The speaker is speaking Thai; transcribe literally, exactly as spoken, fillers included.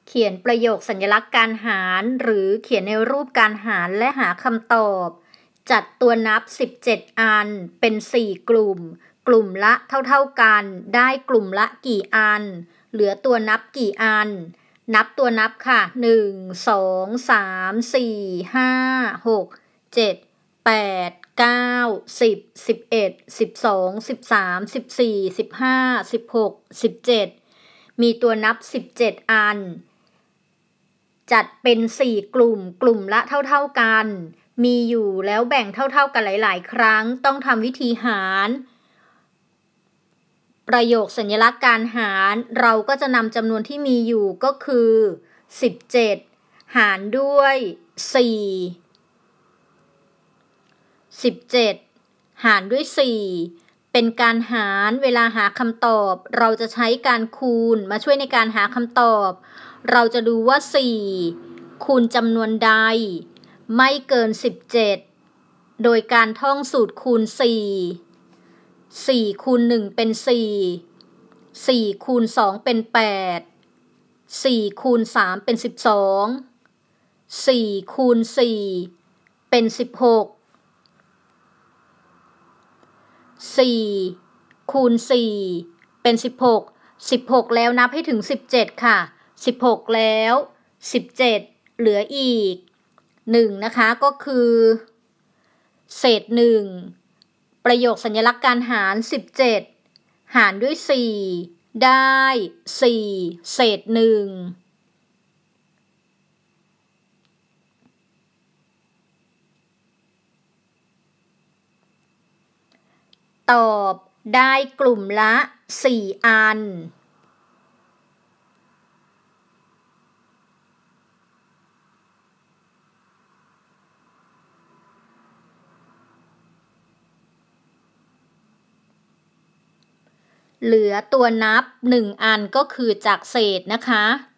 เขียนประโยคสัญลักษณ์การหารหรือเขียนในรูปการหารและหาคำตอบ จัดตัวนับสิบเจ็ดอันเป็นสี่กลุ่มกลุ่มละเท่าๆกันได้กลุ่มละกี่อันเหลือตัวนับกี่อันนับตัวนับค่ะหนึ่ง สอง สาม สี่ ห้า หก เจ็ด แปด เก้า สิบ สิบเอ็ด สิบสอง สิบสาม สิบสี่ สิบห้า สิบหก สิบเจ็ดมีตัวนับสิบเจ็ดอันจัดเป็นสี่กลุ่มกลุ่มละเท่าๆกันมีอยู่แล้วแบ่งเท่าๆกันหลายๆครั้งต้องทำวิธีหารประโยคสัญลักษณ์การหารเราก็จะนำจำนวนที่มีอยู่ก็คือสิบเจ็ดหารด้วยสี่ สิบเจ็ดหารด้วยสี่เป็นการหารเวลาหาคำตอบเราจะใช้การคูณมาช่วยในการหาคำตอบเราจะดูว่าสี่คูณจำนวนใดไม่เกินสิบเจ็ดโดยการท่องสูตรคูณสี่สี่คูณหนึ่งเป็นสี่สี่คูณสองเป็นแปดสี่คูณสามเป็นสิบสองสี่คูณสี่เป็นสิบหกสี่คูณสี่เป็นสิบหก สิบหกแล้วนับให้ถึงสิบเจ็ดค่ะสิบหกแล้วสิบเจ็ดเหลืออีกหนึ่งนะคะก็คือเศษหนึ่งประโยคสัญลักษณ์การหารสิบเจ็ดหารด้วยสี่ได้สี่เศษหนึ่งตอบได้กลุ่มละสี่อันเหลือตัวนับหนึ่งอันก็คือจากเศษนะคะ